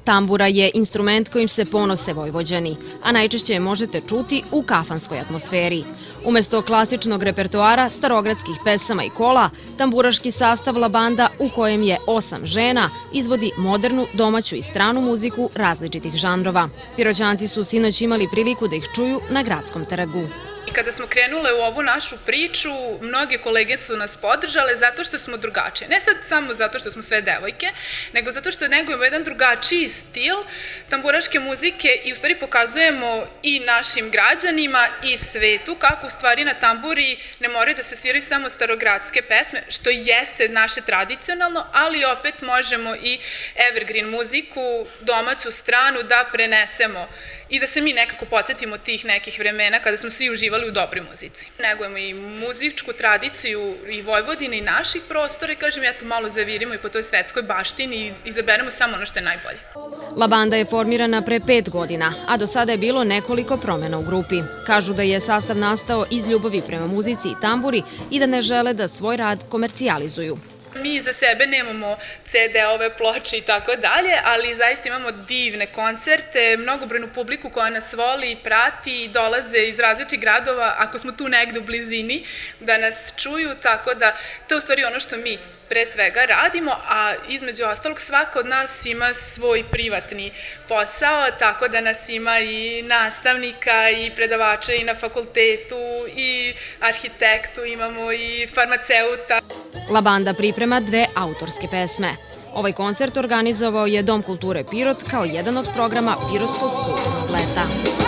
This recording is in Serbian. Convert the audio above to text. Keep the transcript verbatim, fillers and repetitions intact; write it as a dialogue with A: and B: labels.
A: Tambura je instrument kojim se ponose Vojvođani, a najčešće je možete čuti u kafanskoj atmosferi. Umesto klasičnog repertoara starogradskih pesama i kola, tamburaški sastav La Banda, u kojem je osam žena, izvodi modernu, domaću i stranu muziku različitih žanrova. Piroćanci su sinoć imali priliku da ih čuju na gradskom trgu.
B: I kada smo krenule u ovu našu priču, mnoge kolege su nas podržale zato što smo drugačije. Ne sad samo zato što smo sve devojke, nego zato što negujemo jedan drugačiji stil tamburaške muzike i u stvari pokazujemo i našim građanima i svetu kako u stvari na tamburi ne moraju da se sviraju samo starogradske pesme, što jeste naše tradicionalno, ali opet možemo i evergreen muziku, domaću stranu da prenesemo i da se mi nekako podsjetimo tih nekih vremena kada smo svi uživali u dobroj muzici. Negujemo i muzičku tradiciju i Vojvodine i naših prostora i kažem, eto, malo zavirimo i po toj svetskoj baštini i izaberemo samo ono što je najbolje.
A: La Banda je formirana pre pet godina, a do sada je bilo nekoliko promena u grupi. Kažu da je sastav nastao iz ljubavi prema muzici i tamburi i da ne žele da svoj rad komercijalizuju.
B: Mi za sebe nemamo ce de-ove, ploče i tako dalje, ali zaista imamo divne koncerte, mnogobrojnu publiku koja nas voli i prati i dolaze iz različitih gradova, ako smo tu negde u blizini, da nas čuju, tako da to je u stvari ono što mi pre svega radimo, a između ostalog svaka od nas ima svoj privatni posao, tako da nas ima i nastavnika i predavača i na fakultetu i arhitektu, imamo i farmaceuta.
A: La Banda priprema dve autorske pesme. Ovaj koncert organizovao je Dom kulture Pirot kao jedan od programa Pirotskog kulturnog leta.